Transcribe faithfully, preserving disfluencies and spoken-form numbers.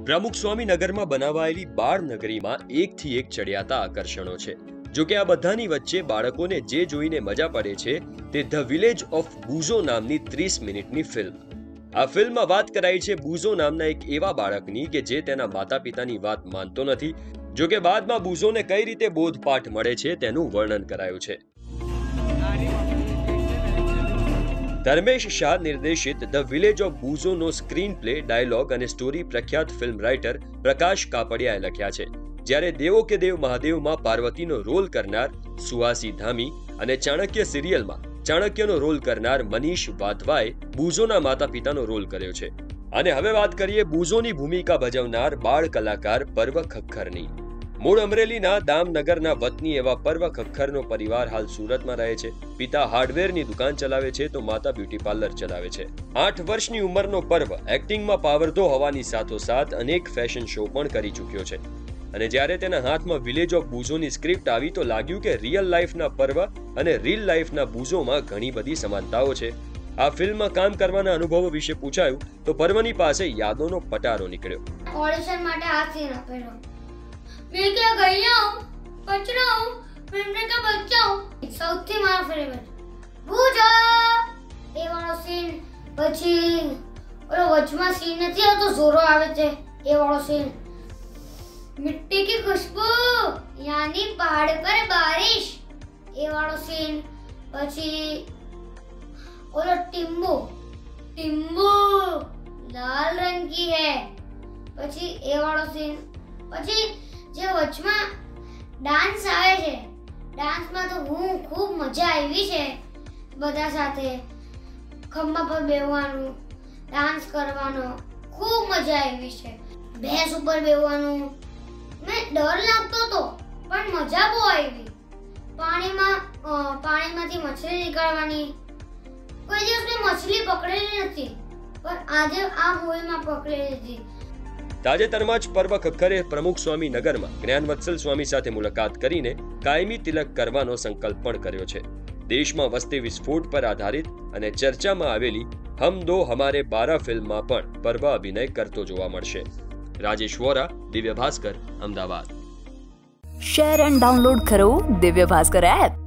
પ્રમુખ સ્વામી નગરમાં બનાવાયેલી બાળ નગરીમાં એકથી એક ચડિયાતા આકર્ષણો છે। જો કે આ બધાની વચ્ચે બાળકોને જે જોઈને મજા પડે છે તે ધ વિલેજ ઓફ બુઝો નામની ત્રીસ મિનિટની ફિલ્મ। આ ફિલ્મમાં વાત કરાઈ છે બુઝો નામના એક એવા બાળકની કે જે તેના માતા પિતાની વાત માનતો નથી। જો કે બાદમાં બુઝોને કઈ રીતે બોધપાઠ મળે છે તેનું વર્ણન કરાયું છે। ધર્મેશ શાહ નિર્દેશિત ધ વિલેજ ઓફ બુઝોનો સ્ક્રીન પ્લે, ડાયલોગ અને સ્ટોરી પ્રખ્યાત ફિલ્મ રાઇટર પ્રકાશ કાપડિયાએ લખ્યા છે, જ્યારે દેવો કે દેવ મહાદેવમાં પાર્વતીનો રોલ કરનાર સુહાસી ધામી અને ચાણક્ય સિરિયલમાં ચાણક્યનો રોલ કરનાર મનીષ વાધવાએ બુઝોના માતા પિતાનો રોલ કર્યો છે। અને હવે વાત કરીએ બુઝોની ભૂમિકા ભજવનાર બાળ કલાકાર પર્વ ખખ્ખરની। મૂળ અમરેલીના દામનગરના વતની એવા પર્વ ખખ્ખરનો પરિવાર હાલ સુરતમાં રહે છે। પિતા હાર્ડવેરની દુકાન ચલાવે છે તો માતા બ્યુટી પાર્લર ચલાવે છે। આઠ વર્ષની ઉંમરનો પર્વ એક્ટિંગમાં પાવરધો હોવાની સાથોસાથ અનેક ફેશન શો પણ કરી ચૂક્યો છે। અને જ્યારે તેના હાથમાં વિલેજ ઓફ બુઝોની સ્ક્રિપ્ટ આવી તો લાગ્યું કે રિયલ લાઈફના પર્વ અને રીલ લાઈફના બુઝોમાં ઘણી બધી સમાનતાઓ છે। આ ફિલ્મમાં કામ કરવાના અનુભવો વિશે પૂછાયું તો પર્વની પાસે યાદોનો પટારો નીકળ્યો। ઓડિશન માટે આ સીન આપેલો, मैं क्या गया हूँ, बचना हूँ, मैं क्या बच्चा हूँ। સૌથી મારો ફેવરેટ બુઝો એ વાળો સીન। પછી ઓલો વચમાં સીન નથી આવતો, ઝોરો આવે છે એ વાળો સીન। मिट्टी की खुशबू यानी पहाड़ पर बारिश એ વાળો સીન। પછી ઓલો ટીમ્બુ ટીમ્બુ लाल रंग की है પછી એ વાળો સીન। પછી જે વચમાં ડાન્સ આવે છે, ડાન્સમાં તો હું ખૂબ મજા આવી છે। બધા સાથે ખંભા પર બેસવાનું, ડાન્સ કરવાનો ખૂબ મજા આવી છે। ભેંસ ઉપર બેસવાનું મેં ડર લાગતો હતો પણ મજા બહુ આવી। પાણીમાં પાણીમાંથી મછલી નીકળવાની, કોઈ દિવસ મેં મછલી પકડેલી નથી પણ આજે આ મૂવીમાં પકડી લીધી। તાજેતરમાં જ પર્વ ખખ્ખરે પ્રમુખ સ્વામી નગરમાં જ્ઞાનવત્સલ સ્વામી સાથે મુલાકાત કરીને કાયમી તિલક કરવાનો સંકલ્પ પણ કર્યો છે। દેશમાં વસ્તી વિસ્ફોટ પર આધારિત અને ચર્ચામાં આવેલી હમ દો હમારે બારા ફિલ્મમાં પણ પર્વ અભિનય કરતો જોવા મળશે। Rajesh Vora, Divya Bhaskar, Ahmedabad. Share and download કરો દિવ્ય ભાસ્કર એપ।